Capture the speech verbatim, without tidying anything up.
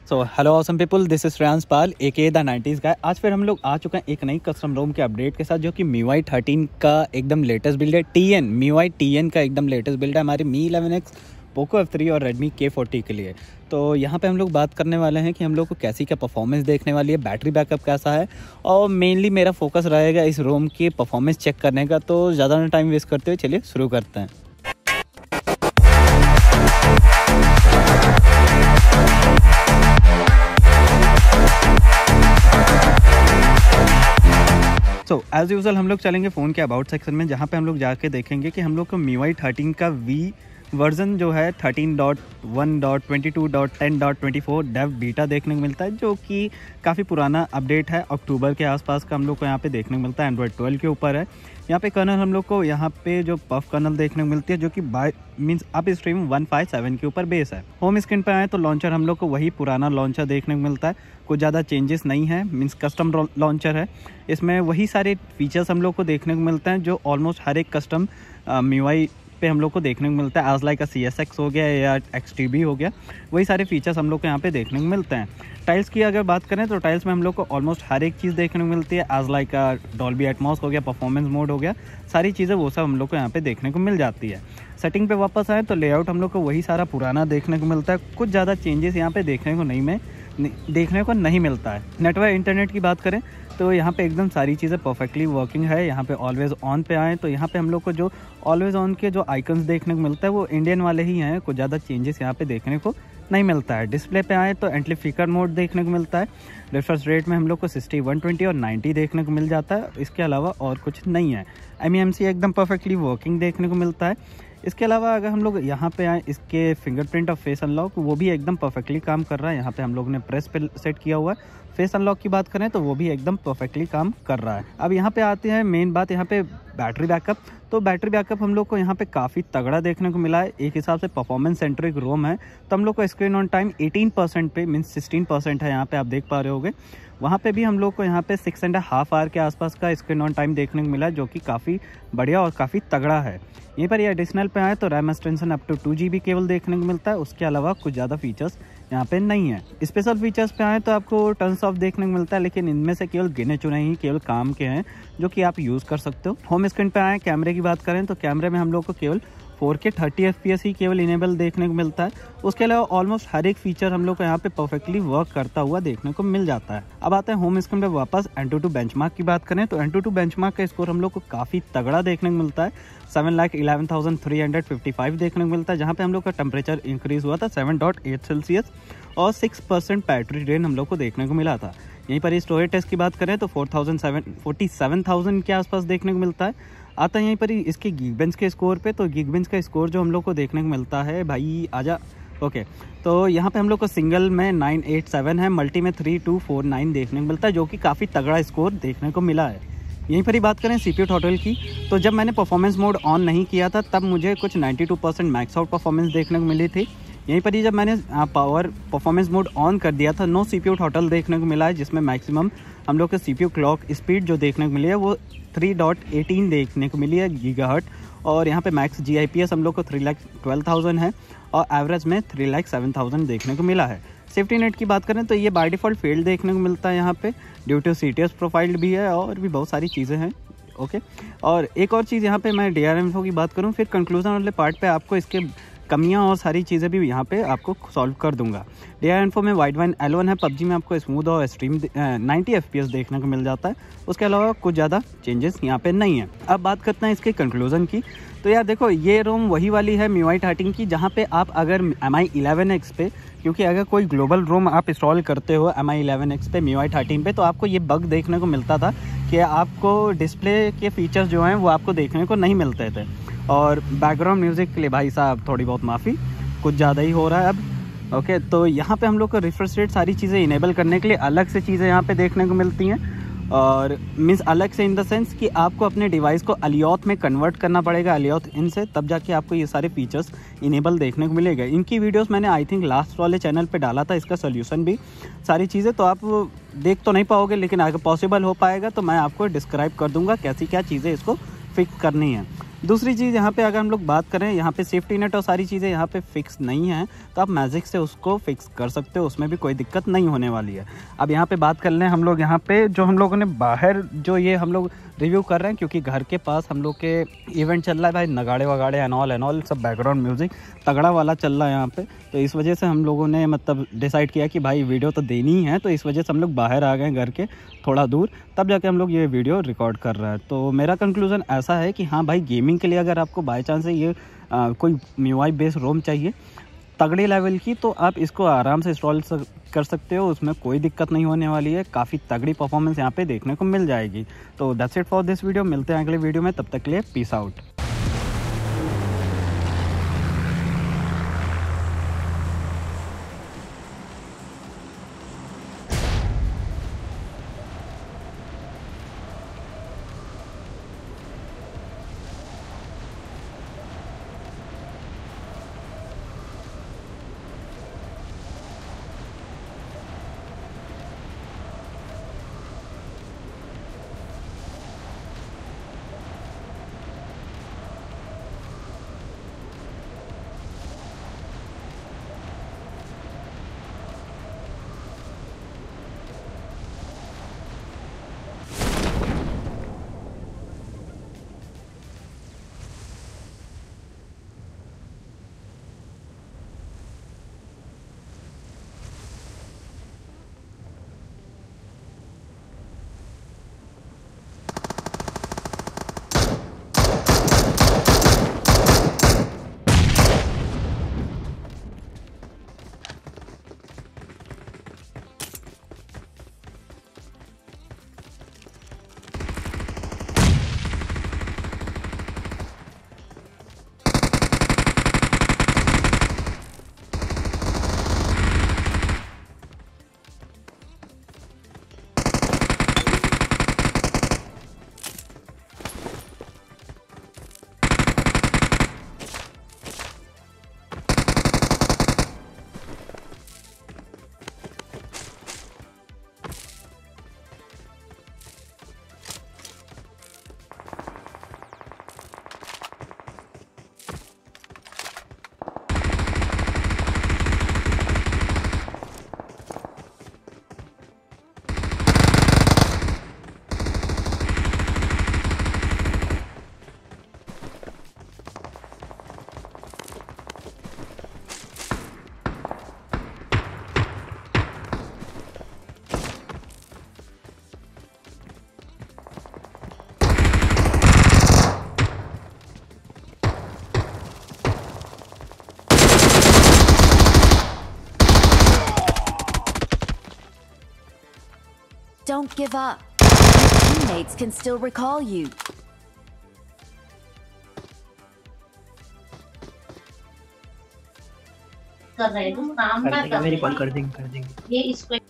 So hello awesome people, this is Shreyansh Pal A K the nineties गाय। आज फिर हम लोग आ चुके हैं एक नई कस्टम रोम के अपडेट के साथ, जो कि मी यू आई थर्टीन का एकदम लेटेस्ट बिल्ड है। T N Mi U I T N का एकदम लेटेस्ट बिल्ड है हमारे Mi eleven X, Poco F three और रेडमी के फोर्टी के लिए। तो यहाँ पे हम लोग बात करने वाले हैं कि हम लोग को कैसी क्या परफॉर्मेंस देखने वाली है, बैटरी बैकअप कैसा है, और मेनली मेरा फोकस रहेगा इस रोम की परफॉर्मेंस चेक करने का। तो ज़्यादा टाइम वेस्ट करते हुए चलिए शुरू करते हैं। सो एज़ यूजुअल हम लोग चलेंगे फ़ोन के अबाउट सेक्शन में, जहाँ पे हम लोग जाके देखेंगे कि हम लोग को मी यू आई थर्टीन का वी वर्जन जो है thirteen dot one dot twenty two dot ten dot twenty four dev beta देखने को मिलता है, जो कि काफ़ी पुराना अपडेट है। अक्टूबर के आसपास का हम लोग को यहाँ पे देखने को मिलता है। एंड्रॉयड ट्वेल्व के ऊपर है। यहाँ पे कर्नल हम लोग को यहाँ पे जो पफ कर्नल देखने को मिलती है, जो कि by means upstream one five seven के ऊपर बेस है। होम स्क्रीन पे आए तो लॉन्चर हम लोग को वही पुराना लॉन्चर देखने को मिलता है, कुछ ज़्यादा चेंजेस नहीं है। मीन्स कस्टम लॉन्चर है, इसमें वही सारे फीचर्स हम लोग को देखने को मिलते हैं जो ऑलमोस्ट हर एक कस्टम मी यू आई पे हम लोग को देखने को मिलता है। एज लाइक का सी एस एक्स हो गया या एक्स टी बी हो गया, वही सारे फीचर्स हम लोग को यहाँ पे देखने को मिलते हैं। टाइल्स की अगर बात करें तो टाइल्स में हम लोग को ऑलमोस्ट हर एक चीज़ देखने को मिलती है। एज लाइक का डॉल्बी एटमॉस हो गया, परफॉर्मेंस मोड हो गया, सारी चीज़ें वो सब हम लोग को यहाँ पे देखने को मिल जाती है। सेटिंग पे वापस आए तो लेआउट हम लोग को वही सारा पुराना देखने को मिलता है, कुछ ज़्यादा चेंजेस यहाँ पे देखने को नहीं में देखने को नहीं मिलता है। नेटवर्क इंटरनेट की बात करें तो यहाँ पे एकदम सारी चीज़ें परफेक्टली वर्किंग है। यहाँ पे ऑलवेज ऑन पे आए तो यहाँ पे हम लोग को जो ऑलवेज ऑन के जो आइकन्स देखने को मिलता है वो इंडियन वाले ही हैं, कुछ ज़्यादा चेंजेस यहाँ पे देखने को नहीं मिलता है। डिस्प्ले पे आए तो एम्प्लीफिकर मोड देखने को मिलता है। रिफ्रेश रेट में हम लोग को सिक्सटी, वन ट्वेंटी और नाइंटी देखने को मिल जाता है। इसके अलावा और कुछ नहीं है। एम ई एम सी एकदम परफेक्टली वर्किंग देखने को मिलता है। इसके अलावा अगर हम लोग यहाँ पे आए, इसके फिंगरप्रिंट और फेस अनलॉक वो भी एकदम परफेक्टली काम कर रहा है। यहाँ पे हम लोग ने प्रेस पे सेट किया हुआ है। फेस अनलॉक की बात करें तो वो भी एकदम परफेक्टली काम कर रहा है। अब यहाँ पे आते हैं मेन बात, यहाँ पे बैटरी बैकअप। तो बैटरी बैकअप हम लोग को यहाँ पे काफ़ी तगड़ा देखने को मिला है। एक हिसाब से परफॉर्मेंस सेंट्रिक रोम है तो हम लोग को screen on time eighteen percent पे मीन्स सिक्सटीन परसेंट है, यहाँ पे आप देख पा रहे होगे। वहाँ पे भी हम लोग को यहाँ पे सिक्स एंड हाफ आवर के आसपास का स्क्रीन ऑन टाइम देखने को मिला, जो कि काफ़ी बढ़िया और काफ़ी तगड़ा है। यहीं पर ये एडिशनल पे आए तो RAM extension up to two G B केवल देखने को मिलता है। उसके अलावा कुछ ज़्यादा फीचर्स यहाँ पे नहीं है। स्पेशल फीचर्स पे आए तो आपको टर्न्स ऑफ देखने को मिलता है, लेकिन इनमें से केवल गिने चुने ही केवल काम के हैं जो कि आप यूज़ कर सकते हो। होम स्क्रीन पे आए, कैमरे की बात करें तो कैमरे में हम लोग को केवल four K thirty F P S ही केवल इनेबल देखने को मिलता है। उसके अलावा ऑलमोस्ट हर एक फीचर हम लोग को यहाँ पे परफेक्टली वर्क करता हुआ देखने को मिल जाता है। अब आते हैं होम स्क्रीन पे वापस। एंटूटू बेंचमार्क की बात करें तो एंटूटू बेंचमार्क का स्कोर हम लोग को काफ़ी तगड़ा देखने को मिलता है। Seven lakh eleven thousand three hundred fifty five देखने को मिलता है, जहाँ पे हम लोग का टेम्परेचर इंक्रीज हुआ था सेवन डॉट एट सेल्सियस और सिक्स परसेंट बैटरी ड्रेन हम लोग को देखने को मिला था। यहीं पर स्टोरेज टेस्ट की बात करें तो four thousand seven forty seven thousand के आसपास देखने को मिलता है। आता है यहीं पर ही इसके गीगबेंच के स्कोर पे, तो गीगबेंच का स्कोर जो हम लोग को देखने को मिलता है, भाई आजा ओके, तो यहाँ पे हम लोग को सिंगल में नाइन एट सेवन है, मल्टी में थ्री टू फोर नाइन देखने को मिलता है, जो कि काफ़ी तगड़ा स्कोर देखने को मिला है। यहीं पर ही बात करें सी पी यू टोटल की, तो जब मैंने परफॉर्मेंस मोड ऑन नहीं किया था तब मुझे कुछ ninety two percent max out performance देखने को मिली थी। यहीं पर ही जब मैंने पावर परफॉर्मेंस मोड ऑन कर दिया था, no C P U total देखने को मिला है, जिसमें मैक्सिमम हम लोग को C P U clock speed जो देखने को मिली है वो थ्री डॉट एटीन देखने को मिली है गीगाहर्ट। और यहाँ पे max G I P S हम लोग को थ्री लाख ट्वेल्व थाउजेंड है और एवरेज में थ्री लाख सेवन थाउजेंड देखने को मिला है। सेफ्टी नेट की बात करें तो ये बाय डिफ़ॉल्ट फेल्ड देखने को मिलता है यहाँ पे, due to C T S profiled भी है और भी बहुत सारी चीज़ें हैं। ओके, और एक और चीज़ यहाँ पे मैं डी आर एम की बात करूँ, फिर कंक्लूजन वाले पार्ट पे आपको इसके कमियां और सारी चीज़ें भी यहाँ पे आपको सॉल्व कर दूंगा। डी आर इन्फो में वाइड वाइन एल वन है, पबजी में आपको स्मूथ और stream ninety F P S देखने को मिल जाता है। उसके अलावा कुछ ज़्यादा चेंजेस यहाँ पे नहीं है। अब बात करते हैं इसके कंक्लूजन की, तो यार देखो ये रोम वही वाली है मी यू आई थर्टीन की, जहाँ पे आप अगर एम आई इलेवन एक्स पे, क्योंकि अगर कोई ग्लोबल रोम आप इंस्टॉल करते हो एम आई इलेवन एक्स पे मी यू आई थर्टीन पे, तो आपको ये बग देखने को मिलता था कि आपको डिस्प्ले के फीचर्स जो हैं वो आपको देखने को नहीं मिलते थे। और बैकग्राउंड म्यूज़िक के लिए भाई साहब थोड़ी बहुत माफ़ी, कुछ ज़्यादा ही हो रहा है अब। ओके, तो यहाँ पे हम लोग को रिफ्रेश रेट सारी चीज़ें इनेबल करने के लिए अलग से चीज़ें यहाँ पे देखने को मिलती हैं, और मीन्स अलग से इन द सेंस कि आपको अपने डिवाइस को अलियोथ में कन्वर्ट करना पड़ेगा, अलियोथ इन से, तब जाके आपको ये सारे फीचर्स इनेबल देखने को मिलेगा। इनकी वीडियोस मैंने आई थिंक लास्ट वाले चैनल पे डाला था, इसका सोल्यूशन भी सारी चीज़ें, तो आप देख तो नहीं पाओगे, लेकिन अगर पॉसिबल हो पाएगा तो मैं आपको डिस्क्राइब कर दूँगा कैसी क्या चीज़ें इसको फिक्स करनी है। दूसरी चीज़ यहाँ पे अगर हम लोग बात करें, यहाँ पे सेफ्टी नेट और सारी चीज़ें यहाँ पे फिक्स नहीं है, तो आप मैजिक से उसको फिक्स कर सकते हो, उसमें भी कोई दिक्कत नहीं होने वाली है। अब यहाँ पे बात कर लें हम लोग, यहाँ पे जो हम लोगों ने बाहर जो ये हम लोग रिव्यू कर रहे हैं, क्योंकि घर के पास हम लोग के इवेंट चल रहा है भाई, नगाड़े वगाड़े एंड ऑल एंड ऑल सब बैकग्राउंड म्यूज़िक तगड़ा वाला चल रहा है यहाँ पे, तो इस वजह से हम लोगों ने मतलब डिसाइड किया कि भाई वीडियो तो देनी ही है, तो इस वजह से हम लोग बाहर आ गए घर के थोड़ा दूर, तब जाके हम लोग ये वीडियो रिकॉर्ड कर रहे हैं। तो मेरा कंक्लूज़न ऐसा है कि हाँ भाई, गेमिंग के लिए अगर आपको बाई चांस से ये आ, कोई म्यूआई बेस रोम चाहिए तगड़े लेवल की, तो आप इसको आराम से इंस्टॉल कर सकते हो, उसमें कोई दिक्कत नहीं होने वाली है, काफ़ी तगड़ी परफॉर्मेंस यहाँ पे देखने को मिल जाएगी। तो that's it for this video, मिलते हैं अगले वीडियो में, तब तक के लिए peace out. Don't give up. Your teammates can still recall you. कर रहे हो काम ना कर, मेरी कॉल कर देंगे कर देंगे ये इसको